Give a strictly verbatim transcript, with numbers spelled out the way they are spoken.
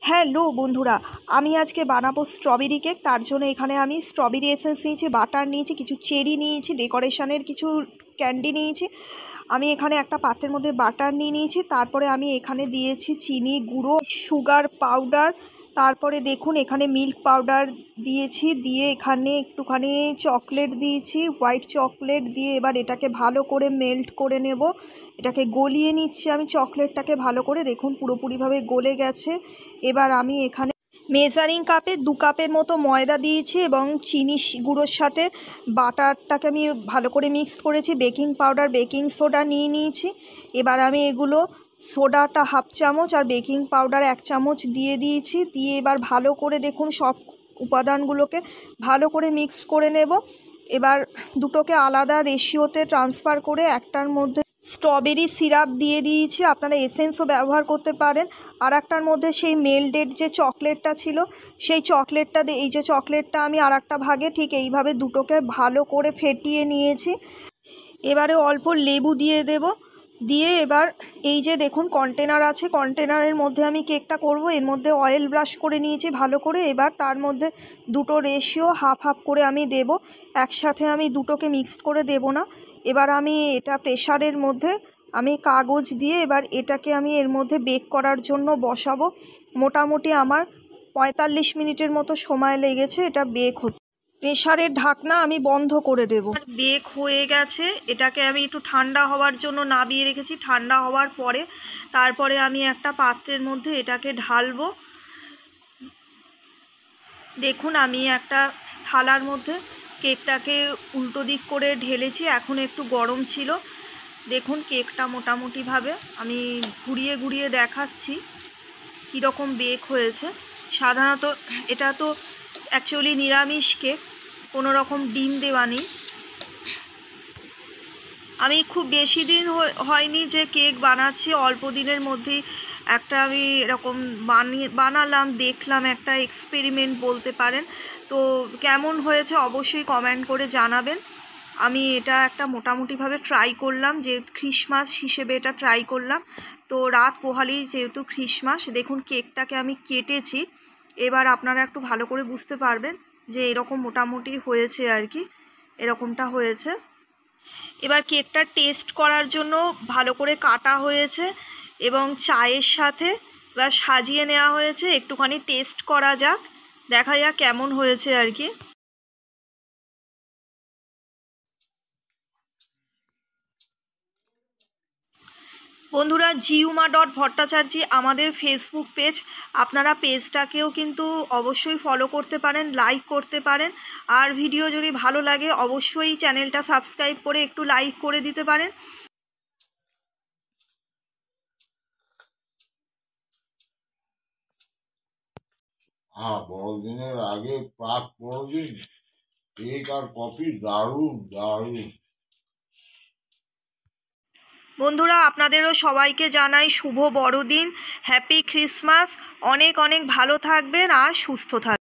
Hello বন্ধুরা, আমি আজকে বানাবো স্ট্রবেরি কেক। তার জন্য এখানে আমি স্ট্রবেরি এসেন্স নিয়েছি, বাটার নিয়েছি, কিছু চেরি নিয়েছি, ডেকোরেশনের কিছু ক্যান্ডি নিয়েছি। আমি এখানে একটা পাত্রের মধ্যে বাটার নিয়ে নিয়েছি। তারপরে আমি এখানে দিয়েছি চিনি গুঁড়ো, সুগার পাউডার, তারপরে দেখুন এখানে মিল্ক পাউডার দিয়েছি, দিয়ে এখানে একটুখানি চকলেট দিয়েছি, হোয়াইট চকলেট দিয়ে এবার এটাকে ভালো করে মেল্ট করে নেব। এটাকে গলিয়ে নিচ্ছি আমি চকলেটটাকে ভালো করে, দেখুন পুরোপুরিভাবে গলে গেছে। এবার আমি এখানে মেজারিং কাপে দু কাপের মতো ময়দা দিয়েছি এবং চিনি গুঁড়োর সাথে বাটারটাকে আমি ভালো করে মিক্সড করেছি। বেকিং পাউডার, বেকিং সোডা নিয়ে নিয়েছি। এবার আমি এগুলো সোডাটা হাফ চামচ আর বেকিং পাউডার এক চামচ দিয়ে দিয়েছি। দিয়ে এবার ভালো করে দেখুন সব উপাদানগুলোকে ভালো করে মিক্স করে নেব। এবার দুটোকে আলাদা রেশিওতে ট্রান্সফার করে একটার মধ্যে স্ট্রবেরি সিরাপ দিয়ে দিয়েছি, আপনারা এসেন্সও ব্যবহার করতে পারেন। আর একটার মধ্যে সেই মেল্টেড যে চকলেটটা ছিল সেই চকলেটটা দিয়ে, এই যে চকলেটটা আমি আর একটা ভাগে ঠিক এইভাবে দুটোকে ভালো করে ফেটিয়ে নিয়েছি। এবারে অল্প লেবু দিয়ে দেব, দিয়ে এবার এই যে দেখুন কন্টেনার আছে, কন্টেনারের মধ্যে আমি কেকটা করব। এর মধ্যে অয়েল ব্রাশ করে নিয়েছি ভালো করে। এবার তার মধ্যে দুটো রেশিও হাফ হাফ করে আমি দেব, একসাথে আমি দুটোকে মিক্সড করে দেব না। এবার আমি এটা প্রেসারের মধ্যে আমি কাগজ দিয়ে এবার এটাকে আমি এর মধ্যে বেক করার জন্য বসাবো। মোটামুটি আমার পঁয়তাল্লিশ মিনিটের মতো সময় লেগেছে এটা বেক হতে। প্রেসারের ঢাকনা আমি বন্ধ করে দেব। বেক হয়ে গেছে, এটাকে আমি একটু ঠান্ডা হওয়ার জন্য নামিয়ে রেখেছি। ঠান্ডা হওয়ার পরে তারপরে আমি একটা পাত্রের মধ্যে এটাকে ঢালবো। দেখুন আমি একটা থালার মধ্যে কেকটাকে উল্টো দিক করে ঢেলেছি, এখন একটু গরম ছিল। দেখুন কেকটা মোটামুটিভাবে আমি ঘুরিয়ে ঘুরিয়ে দেখাচ্ছি কীরকম বেক হয়েছে। সাধারণত এটা তো অ্যাকচুয়ালি নিরামিষ কেক, কোনো রকম ডিম দেওয়া নেই। আমি খুব বেশি দিন হয়নি যে কেক বানাচ্ছি, অল্প দিনের মধ্যেই একটা আমি এরকম বানিয়ে বানালাম, দেখলাম, একটা এক্সপেরিমেন্ট বলতে পারেন। তো কেমন হয়েছে অবশ্যই কমেন্ট করে জানাবেন। আমি এটা একটা মোটামুটিভাবে ট্রাই করলাম, যে খ্রিসমাস হিসেবে এটা ট্রাই করলাম। তো রাত পোহালি যেহেতু খ্রিসমাস, দেখুন কেকটাকে আমি কেটেছি। এবার আপনারা একটু ভালো করে বুঝতে পারবেন যে এরকম মোটামুটি হয়েছে আর কি, এরকমটা হয়েছে। এবার কেকটা টেস্ট করার জন্য ভালো করে কাটা হয়েছে এবং চায়ের সাথে বা সাজিয়ে নেওয়া হয়েছে। একটুখানি টেস্ট করা যাক, দেখা যাক কেমন হয়েছে আর কি। বন্ধুরা, জিইউমা ডট ভট্টাচার্যী আমাদের ফেসবুক পেজ, আপনারা পেজটাকেও কিন্তু অবশ্যই ফলো করতে পারেন, লাইক করতে পারেন। আর ভিডিও যদি ভালো লাগে অবশ্যই চ্যানেলটা সাবস্ক্রাইব করে একটু লাইক করে দিতে পারেন। হ্যাঁ, বড়দিনের আগে প্রাক বড়দিন কেক আর কফি দারুণ দারুণ। বন্ধুরা, আপনাদেরও সবাইকে জানাই শুভ বড়দিন, হ্যাপি ক্রিসমাস। অনেক অনেক ভালো থাকবেন আর সুস্থ থাকবেন।